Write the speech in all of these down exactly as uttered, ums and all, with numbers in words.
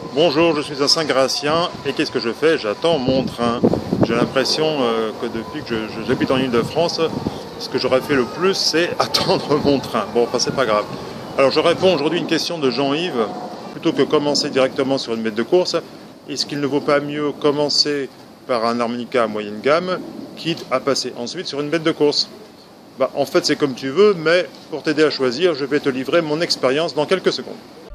Bonjour, je suis à Saint-Gratien et qu'est-ce que je fais? J'attends mon train. J'ai l'impression euh, que depuis que j'habite en Ile-de-France, ce que j'aurais fait le plus, c'est attendre mon train. Bon, enfin, c'est pas grave. Alors, je réponds aujourd'hui à une question de Jean-Yves. Plutôt que commencer directement sur une bête de course, est-ce qu'il ne vaut pas mieux commencer par un harmonica à moyenne gamme, quitte à passer ensuite sur une bête de course? Bah, en fait, c'est comme tu veux, mais pour t'aider à choisir, je vais te livrer mon expérience dans quelques secondes.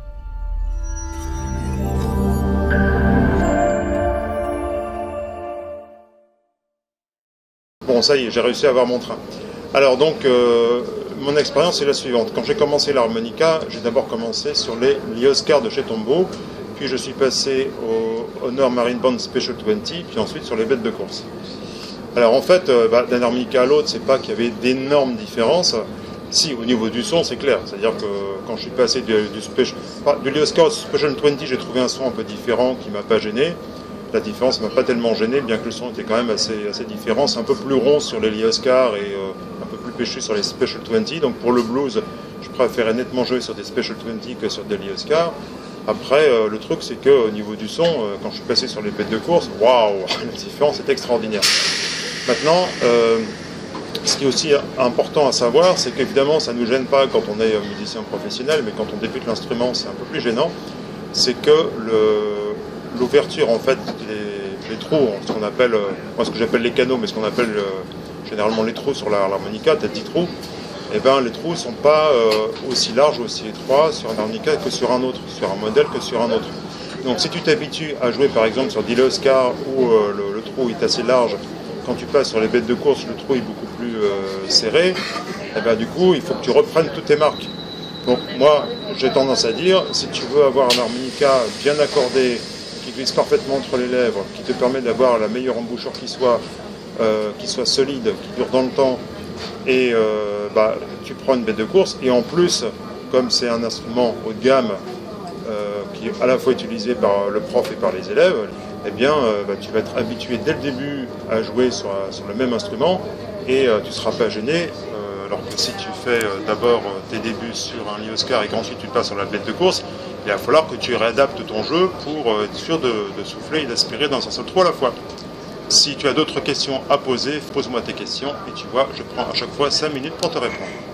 Bon, ça y est, j'ai réussi à avoir mon train. Alors donc, euh, mon expérience est la suivante. Quand j'ai commencé l'harmonica, j'ai d'abord commencé sur les Lee Oskar de chez Tombaugh, puis je suis passé au Honor Marine Band Special vingt, puis ensuite sur les bêtes de course. Alors en fait, euh, bah, d'un harmonica à l'autre, c'est pas qu'il y avait d'énormes différences. Si, au niveau du son, c'est clair. C'est-à-dire que quand je suis passé du, du, special, enfin, du Lee Oskar au Special vingt, j'ai trouvé un son un peu différent qui m'a pas gêné. La différence ne m'a pas tellement gêné, bien que le son était quand même assez, assez différent. C'est un peu plus rond sur les Lee Oskar et euh, un peu plus péchu sur les Special vingt. Donc pour le blues, je préférais nettement jouer sur des Special vingt que sur des Lee Oskar. Après, euh, le truc, c'est qu'au niveau du son, euh, quand je suis passé sur les bêtes de course, waouh, la différence est extraordinaire. Maintenant, euh, ce qui est aussi important à savoir, c'est qu'évidemment, ça ne nous gêne pas quand on est musicien professionnel, mais quand on débute l'instrument, c'est un peu plus gênant. C'est que le... l'ouverture, en fait, les, les trous, ce qu'on appelle, moi ce que j'appelle les canaux, mais ce qu'on appelle euh, généralement les trous sur l'harmonica, tu as dix trous, et ben les trous ne sont pas euh, aussi larges, aussi étroits sur un harmonica que sur un autre, sur un modèle que sur un autre. Donc si tu t'habitues à jouer par exemple sur des Lee Oskar où euh, le, le trou est assez large, quand tu passes sur les bêtes de course, le trou est beaucoup plus euh, serré, et ben du coup il faut que tu reprennes toutes tes marques. Donc moi j'ai tendance à dire, si tu veux avoir un harmonica bien accordé, qui glisse parfaitement entre les lèvres, qui te permet d'avoir la meilleure embouchure qui soit, euh, qui soit solide, qui dure dans le temps, et euh, bah, tu prends une bête de course, et en plus, comme c'est un instrument haut de gamme, euh, qui est à la fois utilisé par le prof et par les élèves, eh bien, euh, bah, tu vas être habitué dès le début à jouer sur, sur le même instrument, et euh, tu ne seras pas gêné. Alors que si tu fais euh, d'abord euh, tes débuts sur un Lee Oskar et qu'ensuite tu passes sur la bête de course, il va falloir que tu réadaptes ton jeu pour euh, être sûr de, de souffler et d'aspirer dans un seul trou à la fois. Si tu as d'autres questions à poser, pose-moi tes questions et tu vois, je prends à chaque fois cinq minutes pour te répondre.